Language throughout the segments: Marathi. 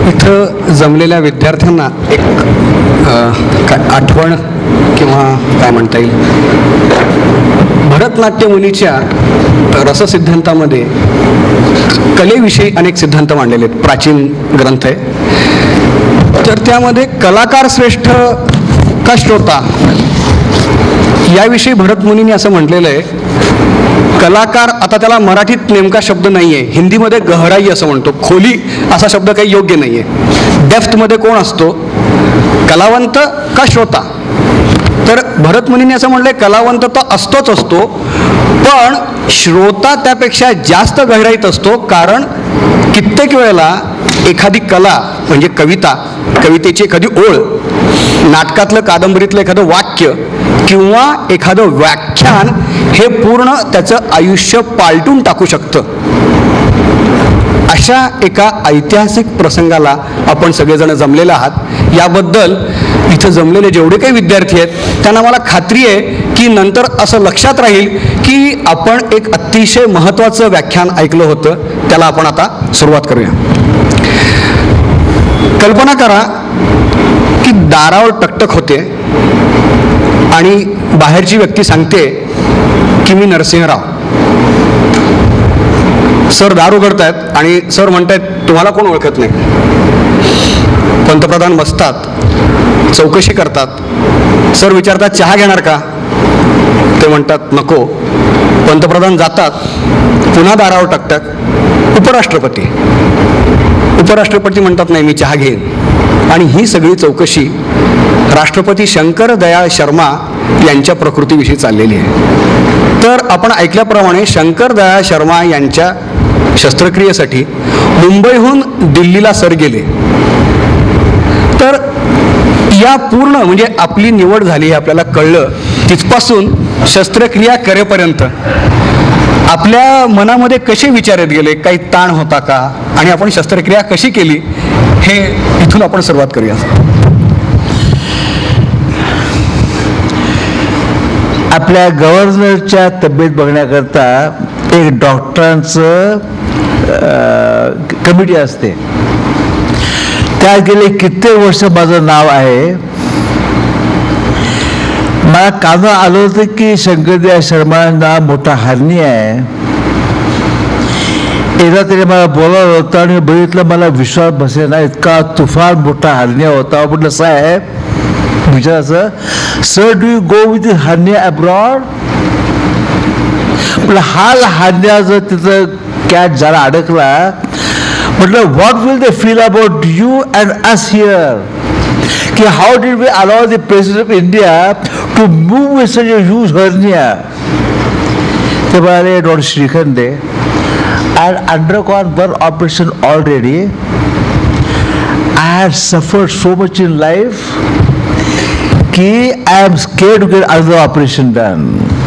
इथं जमलेल्या विद्यार्थ्यांना एक आठवण किंवा काय म्हणता येईल, भरतनाट्य मुनीच्या रससिद्धांतामध्ये कलेविषयी अनेक सिद्धांत मांडलेले आहेत. प्राचीन ग्रंथ आहे. तर त्यामध्ये कलाकार श्रेष्ठ का श्रोता याविषयी भरत मुनींनी असं म्हटलेलं आहे. कलाकार, आता त्याला मराठीत नेमका शब्द नाही आहे, हिंदीमध्ये गहराई असं म्हणतो, खोली असा शब्द काही योग्य नाही आहे. डेप्थमध्ये कोण असतो, कलावंत का श्रोता? तर भरत मुनींनी असं म्हटलंय, कलावंत तर असतोच असतो, पण श्रोता त्यापेक्षा जास्त गहराईत असतो. कारण कित्येक वेळेला एखादी कला म्हणजे कविता, कवितेची एखादी ओळ, नाटकातलं कादंबरीतलं एखादं वाक्य किंवा एखादं व्याख्यान हे पूर्ण त्याचं आयुष्य पालटून टाकू शकतं. अशा एका ऐतिहासिक प्रसंगाला आपण सगळेजण जमलेले आहात. याबद्दल इथं जमलेले जेवढे काही विद्यार्थी आहेत त्यांना मला खात्री आहे की नंतर असं लक्षात राहील की आपण एक अतिशय महत्त्वाचं व्याख्यान ऐकलं होतं. त्याला आपण आता सुरुवात करूया. कल्पना करा की दारावर टकटक होते आणि बाहेरची व्यक्ती सांगते की मी नरसिंहराव. सर दार उघडतायत आणि सर म्हणतायत तुम्हाला कोण ओळखत नाही. पंतप्रधान बसतात, चौकशी करतात. सर विचारतात चहा घेणार का? ते म्हणतात नको. पंतप्रधान जातात, पुन्हा दारावर टकटक. उपराष्ट्रपती म्हणतात नाही मी चहा घेईन. आणि ही सगळी चौकशी राष्ट्रपती शंकर दयाळ शर्मा यांच्या प्रकृतीविषयी चाललेली आहे. तर आपण ऐकल्याप्रमाणे शंकर दयाळ शर्मा यांच्या शस्त्रक्रियेसाठी मुंबईहून दिल्लीला सर गेले. तर या पूर्ण म्हणजे आपली निवड झाली हे आपल्याला कळलं, तिथपासून शस्त्रक्रिया करेपर्यंत आपल्या मनामध्ये कसे विचार येत गेले, काही ताण होता का, आणि आपण शस्त्रक्रिया कशी केली, हे इथून आपण सुरुवात करूया. आपल्या गव्हर्नरच्या तब्येत बघण्याकरता एक डॉक्टरांचं कमिटी असते. त्यात गेले कित्येक वर्ष माझं नाव आहे. मला कानं आलं होतं की शंकरदयाळ शर्मांना मोठा हार्निया आहे. एकदा तरी मला बोलावलं होतं आणि बघितलं, मला विश्वास बसेना, इतका तुफान मोठा हार्निया होता. म्हटलं साहेब विचारायचं, sir do you go with hernia abroad? म्हटलं हा हार्निया जर तिथं कॅट जरा अडकला, म्हटलं what will they feel about you and us here, की how did we allow the president of India to move with such a huge hernia. ते म्हणाले doctor Shrikhande, I had undergone one operation already. I had suffered so much in life कि I am scared to get another operation done.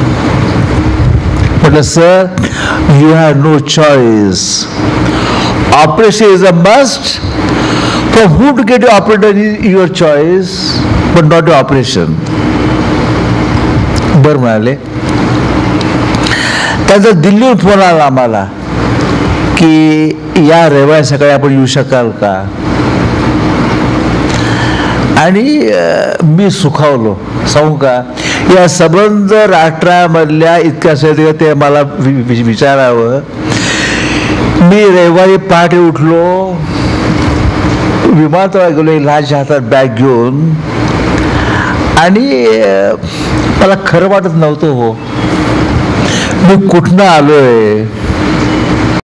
But sir, you have no choice. Operation is a must. For who to get your operator is your choice, but not the operation. बरं म्हणाले. त्याचा दिल्लीहून फोन आला आम्हाला की या रविवारी सकाळी आपण येऊ शकाल का? आणि मी सुखावलो. सांगू का, या संबंध राष्ट्रामधल्या इतक्या सगळ्या ते मला विचारावं. मी रविवारी पहाटे उठलो, विमानतळावर गेलो लहानच्या हातात बॅग घेऊन, आणि मला खरं वाटत नव्हतं हो मी कुठनं आलोय.